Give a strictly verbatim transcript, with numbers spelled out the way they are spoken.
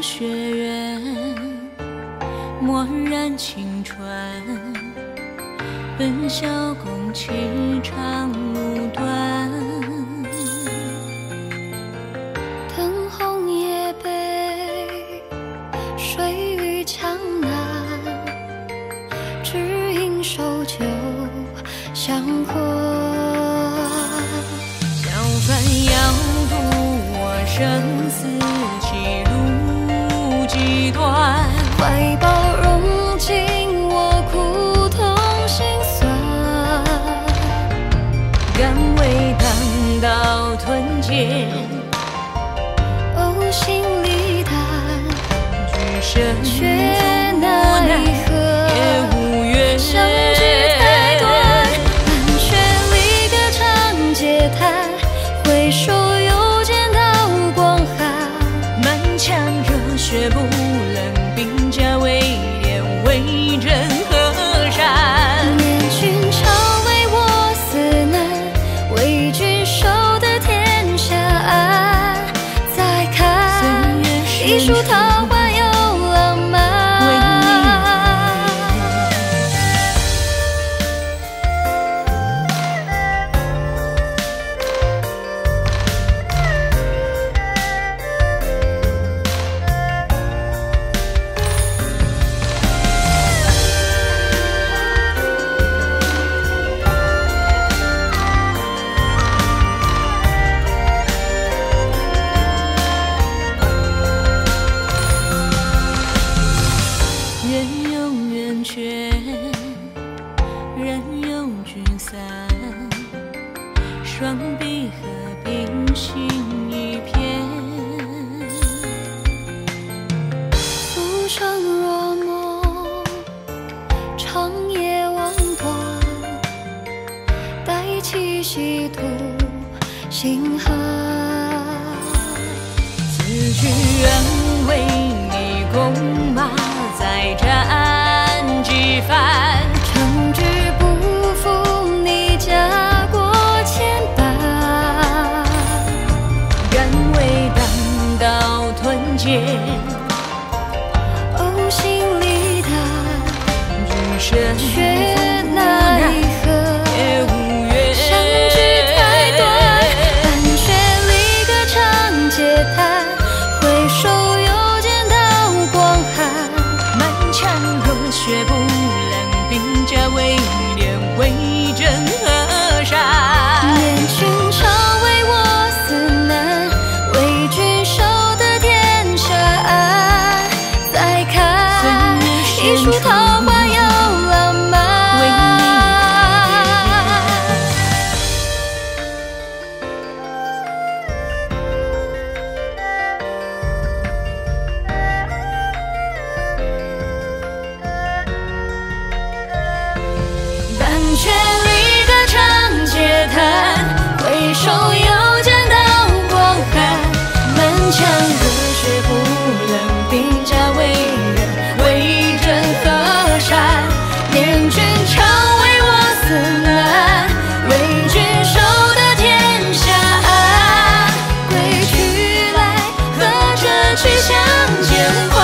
血缘，蓦然轻船，奔萧共其长路短。 灯红夜北，水与江南，只因守旧相困。 小船摇渡我生死歧路几段， 怀抱融进我苦痛心酸， 敢为当道吞剑， 呕心沥胆， 举身却奈何也无缘。 相聚太短，满血里歌唱嗟叹，回首又见到光寒。 满腔热血不冷，兵家为典，为真河山。 念君常为我死难，为君守得天下安。再看一树桃花又浪漫。 缘永圆缺，人有聚散，双臂合并心一片。 浮生若梦，长夜望断，待气息渡心寒。 此去愿为你弓马再战几番， 诚挚不负你家国牵绊， 敢为当道吞剑， 呕心沥胆， 举身却奈何也无缘。 相聚太短，满血里歌唱嗟叹，回首又见到光寒。 满腔热血不冷，兵家为典，为真河山。 念君常为我死难，为君守得天下安。再看一树桃花又浪漫。满血里歌唱嗟叹，回首又见到光寒。满腔热血不冷，兵家为人，为真河山。念君常为我死难，为君守得天下安。归去来，和着去相见。